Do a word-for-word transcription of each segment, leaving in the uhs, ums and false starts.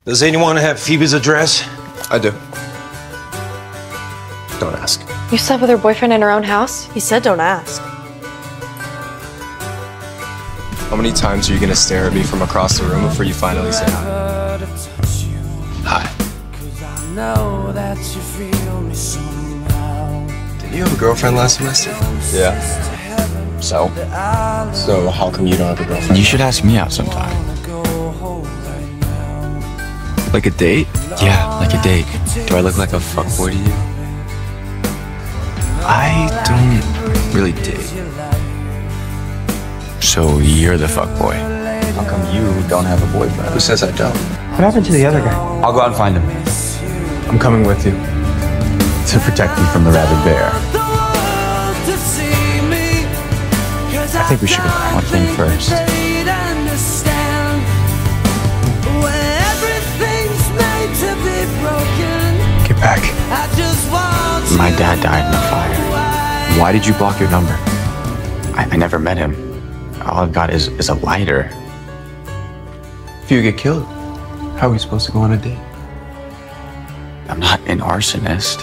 Does anyone have Phoebe's address? I do. Don't ask. You slept with her boyfriend in her own house? He said don't ask. How many times are you gonna stare at me from across the room before you finally say hi? Hi. Didn't you have a girlfriend last semester? Yeah. So? So how come you don't have a girlfriend? You should ask me out sometime. Like a date? Yeah, like a date. Do I look like a fuckboy to you? I don't really date. So you're the fuckboy. How come you don't have a boyfriend? Who says I don't? What happened to the other guy? I'll go out and find him. I'm coming with you. To protect you from the rabid bear. I think we should go back. One thing first. Get back. My dad died in a fire. Why did you block your number? I, I never met him. All I've got is, is a lighter. If you get killed, how are we supposed to go on a date? I'm not an arsonist.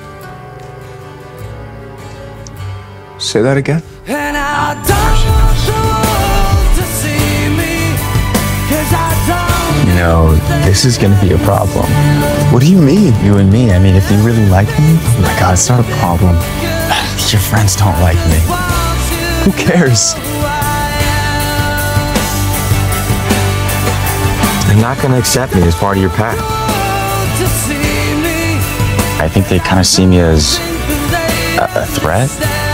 Say that again? And I don't want the world to see me, 'cause I don't. You know, this is gonna be a problem. What do you mean? You and me, I mean, if you really like me, oh my God, it's not a problem. Your friends don't like me. Who cares? They're not gonna accept me as part of your pack. I think they kind of see me as a, a threat.